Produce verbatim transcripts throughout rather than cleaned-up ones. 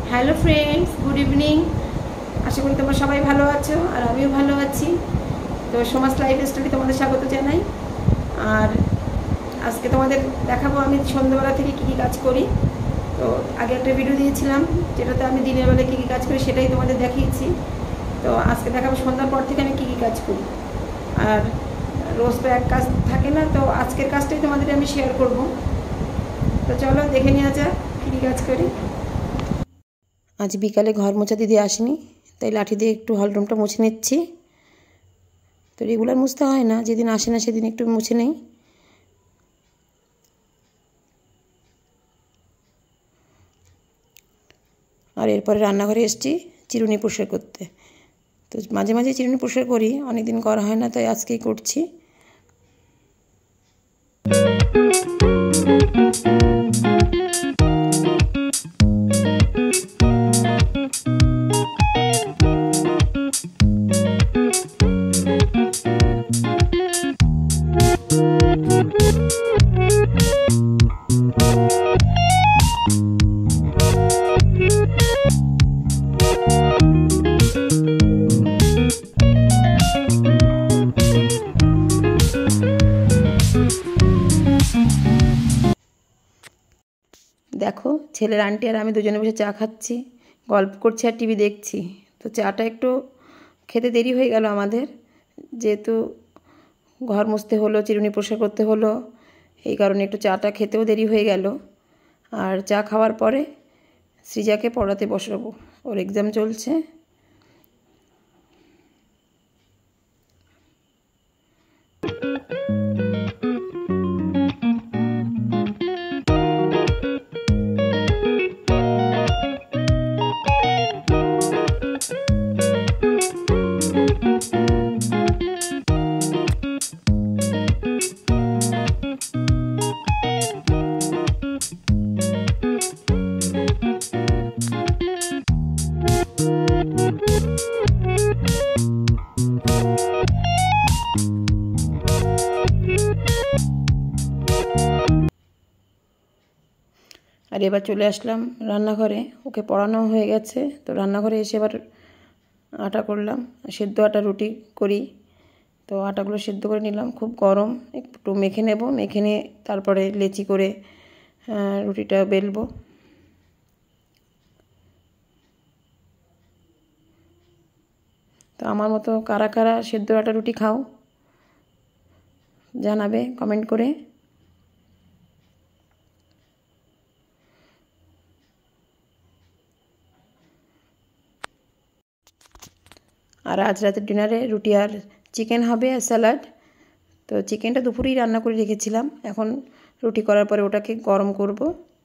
Hello friends, good evening. আশা করি তোমরা সবাই ভালো আছো আর আমিও ভালো আছি। তো সোমাস লাইফস্টাইলে তোমাদের স্বাগত জানাই। আর আজকে তোমাদের দেখাবো আমি সন্ধ্যাবেলা থেকে কী কী কাজ করি। তো আগে একটা ভিডিও দিয়েছিলাম যেটাতে আমি দিনের বেলায় কী কী কাজ করি সেটাই তোমাদের দেখিয়েছি। তো আজকে দেখাবো সন্ধ্যার পর থেকে আমি কী কী কাজ করি। আর রোজ তো এক কাজ থাকে না, তো আজকের কাজটাই তোমাদের আমি শেয়ার করব। তো চলো দেখে নেওয়া যাক কী কী কাজ করি। আজ বিকালে ঘর মোছা দিদি আসেনি, তাই লাঠি দিয়ে একটু হলরুমটা মুছে নিচ্ছি। তো রেগুলার মুছতে হয় না, যেদিন আসে না সেদিন একটু মুছে নেই। আর এরপরে রান্নাঘরে এসেছি চিরুনি পরিষ্কার করতে। তো মাঝে মাঝে চিরুনি পরিষ্কার করি, অনেক দিন করা হয় না, তাই আজকেই করছি। দেখো, ছেলের আন্টি আর আমি দুজনে বসে চা খাচ্ছি, গল্প করছি আর টিভি দেখছি। তো চাটা একটু খেতে দেরি হয়ে গেল আমাদের, যেহেতু ঘর মুছতে হলো, চিরুনি পরিষ্কার করতে হলো, এই কারণে একটু চাটা খেতেও দেরি হয়ে গেল। আর চা খাওয়ার পরে সৃজাকে পড়াতে বসাবো, ওর এক্সাম চলছে। আর এবার চলে আসলাম রান্নাঘরে, ওকে পড়ানো হয়ে গেছে। তো রান্নাঘরে এসে এবার আটা করলাম, সেদ্ধ আটা রুটি করি। তো আটাগুলো সেদ্ধ করে নিলাম, খুব গরম, একটু মেখে নেব, মেখে নিয়ে তারপরে লেচি করে রুটিটা বেলবো। তো আমার মতো কারা কারা সেদ্ধ আটা রুটি খাও জানাবে কমেন্ট করে। আর আজ রাতের ডিনারে রুটি আর চিকেন হবে আর স্যালাড। তো চিকেনটা দুপুরেই রান্না করে রেখেছিলাম, এখন রুটি করার পরে ওটাকে গরম করব।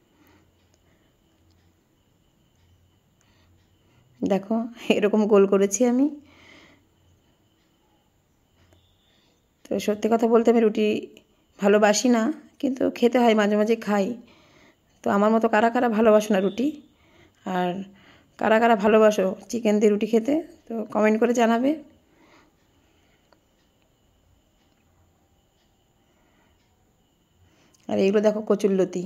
দেখো এরকম গোল করেছি আমি। তো সত্যি কথা বলতে আমি রুটি ভালোবাসি না, কিন্তু খেতে হয়, মাঝে মাঝে খাই। তো আমার মতো কারা কারা ভালোবাসো না রুটি, আর কারা কারা ভালোবাসো চিকেন দিয়ে রুটি খেতে, তো কমেন্ট করে জানাবে। আর এইগুলো দেখো কচুরলতি,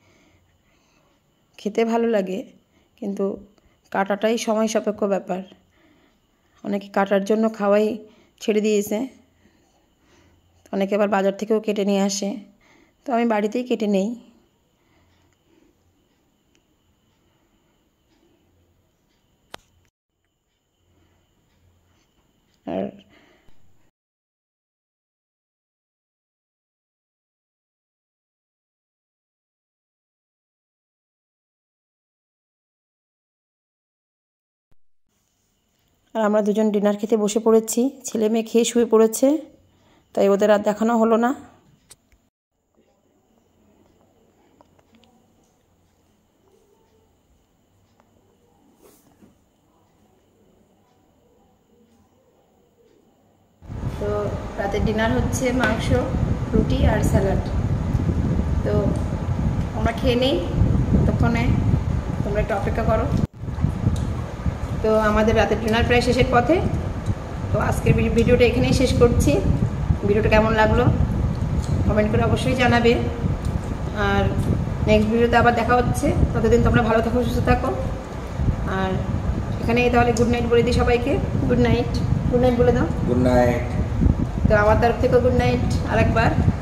খেতে ভালো লাগে, কিন্তু কাটাটাই সময় সাপেক্ষ ব্যাপার। অনেকে কাটার জন্য খাওয়াই ছেড়ে দিয়েছে, অনেকে আবার বাজার থেকেও কেটে নিয়ে আসে, তো আমি বাড়িতেই কেটে নেই। আর আর আমরা দুজন ডিনার খেতে বসে পড়েছি, ছেলে মেয়ে খেয়ে শুয়ে পড়েছে, তাই ওদের আর দেখানো হলো না। তো রাতের ডিনার হচ্ছে মাংস, রুটি আর স্যালাড। তো আমরা খেয়ে নেই, ততক্ষণে তোমরা একটু অপেক্ষা করো। তো আমাদের রাতের ডিনার প্রায় শেষের পথে। তো আজকের ভিডিওটা এখানেই শেষ করছি। ভিডিওটা কেমন লাগলো কমেন্ট করে অবশ্যই জানাবে। আর নেক্সট ভিডিওতে আবার দেখা হচ্ছে। ততদিন তোমরা ভালো থাকো, সুস্থ থাকো। আর এখানে তাহলে গুড নাইট বলে দিই সবাইকে। গুড নাইট, গুড নাইট বলে দাও। Good night. তো আমার তরফ থেকেও গুড নাইট আরেকবার।